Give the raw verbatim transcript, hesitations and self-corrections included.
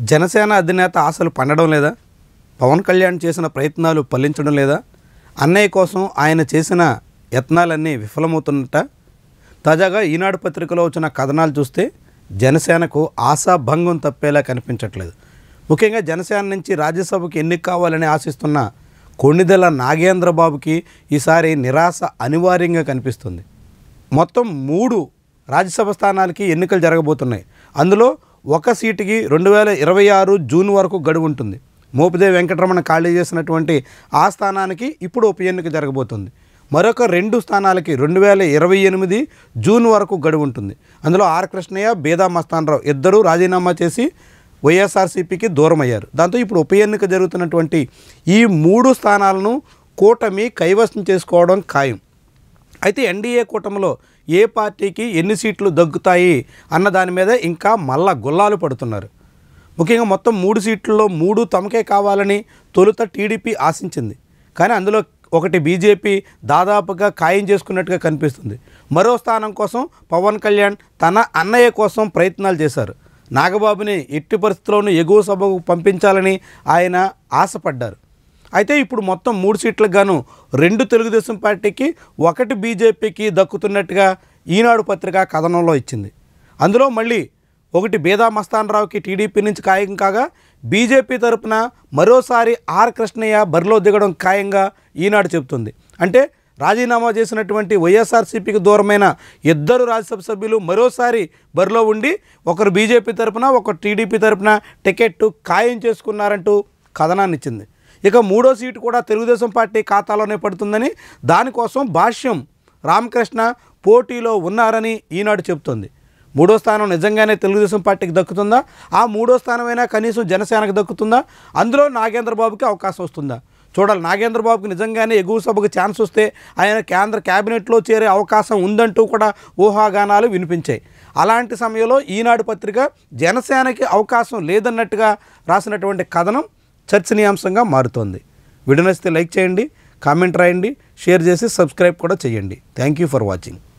జనసేన అధినేత ఆశలు పండడం లేదా? పవన్ కళ్యాణ్ చేసిన ప్రయత్నాలు ఫలించడం లేదా? అన్నయ్య కోసం ఆయన చేసిన యత్నాలన్నీ విఫలమవుతున్నట్ట? తాజాగా ఈనాడు పత్రికలో వచ్చిన కథనాలు చూస్తే జనసేనకు ఆశాభంగం తప్పేలా కనిపించట్లేదు. ముఖ్యంగా జనసేన నుంచి రాజ్యసభకు ఎన్నిక కావాలని ఆశిస్తున్న కొణిదెల నాగేంద్రబాబుకి ఈసారి నిరాశ అనివార్యంగా కనిపిస్తుంది. మొత్తం మూడు రాజ్యసభ స్థానాలకి ఎన్నికలు జరగబోతున్నాయి. అందులో ఒక సీటుకి రెండు వేల ఇరవై ఆరు జూన్ వరకు గడువు ఉంటుంది. మోపిదేవి వెంకటరమణ ఖాళీ చేసినటువంటి ఆ స్థానానికి ఇప్పుడు ఉప ఎన్నిక జరగబోతుంది. మరొక రెండు స్థానాలకి రెండు వేల ఇరవై ఎనిమిది జూన్ వరకు గడువు ఉంటుంది. అందులో ఆర్ కృష్ణయ్య, బేదా మస్తానరావు ఇద్దరూ రాజీనామా చేసి వైఎస్ఆర్సీపీకి దూరం అయ్యారు. దాంతో ఇప్పుడు ఉప ఎన్నిక జరుగుతున్నటువంటి ఈ మూడు స్థానాలను కూటమి కైవసం చేసుకోవడం ఖాయం. అయితే ఎన్డీఏ కూటమిలో ఏ పార్టీకి ఎన్ని సీట్లు దక్కుతాయి అన్న దాని మీద ఇంకా మళ్ళా గుల్లాలు పడుతున్నారు. ముఖ్యంగా మొత్తం మూడు సీట్లలో మూడు తమకే కావాలని తొలుత టీడీపీ ఆశించింది. కానీ అందులో ఒకటి బీజేపీ దాదాపుగా ఖాయం చేసుకున్నట్టుగా కనిపిస్తుంది. మరో స్థానం కోసం పవన్ కళ్యాణ్ తన అన్నయ్య కోసం ప్రయత్నాలు చేశారు. నాగబాబుని ఎట్టి పరిస్థితుల్లోనూ ఎగువ సభకు పంపించాలని ఆయన ఆశపడ్డారు. అయితే ఇప్పుడు మొత్తం మూడు సీట్లకు గాను రెండు తెలుగుదేశం పార్టీకి, ఒకటి బీజేపీకి దక్కుతున్నట్టుగా ఈనాడు పత్రిక కథనంలో ఇచ్చింది. అందులో మళ్ళీ ఒకటి బేదా మస్తానరావుకి టీడీపీ నుంచి ఖాయం కాగా, బీజేపీ తరపున మరోసారి ఆర్ కృష్ణయ్య బరిలో దిగడం ఖాయంగా ఈనాడు చెబుతుంది. అంటే రాజీనామా చేసినటువంటి వైఎస్ఆర్సీపీకి దూరమైన ఇద్దరు రాజ్యసభ సభ్యులు మరోసారి బరిలో ఉండి ఒకరు బీజేపీ తరపున, ఒకరు టీడీపీ తరపున టికెట్టు ఖాయం చేసుకున్నారంటూ కథనాన్ని ఇచ్చింది. ఇక మూడో సీటు కూడా తెలుగుదేశం పార్టీ ఖాతాలోనే పడుతుందని, దానికోసం భాష్యం రామకృష్ణ పోటీలో ఉన్నారని ఈనాడు చెబుతోంది. మూడో స్థానం నిజంగానే తెలుగుదేశం పార్టీకి దక్కుతుందా? ఆ మూడో స్థానమైనా కనీసం జనసేనకు దక్కుతుందా? అందులో నాగేంద్రబాబుకి అవకాశం వస్తుందా? చూడాలి. నాగేంద్రబాబుకి నిజంగానే ఎగువ సభకు ఛాన్స్ వస్తే ఆయన కేంద్ర క్యాబినెట్లో చేరే అవకాశం ఉందంటూ కూడా ఊహాగానాలు వినిపించాయి. అలాంటి సమయంలో ఈనాడు పత్రిక జనసేనకి అవకాశం లేదన్నట్టుగా రాసినటువంటి కథనం చర్చనీయాంశంగా మారుతోంది. వీడియో నచ్చితే లైక్ చేయండి, కామెంట్ రాయండి, షేర్ చేసి సబ్స్క్రైబ్ కూడా చేయండి. Thank you for watching.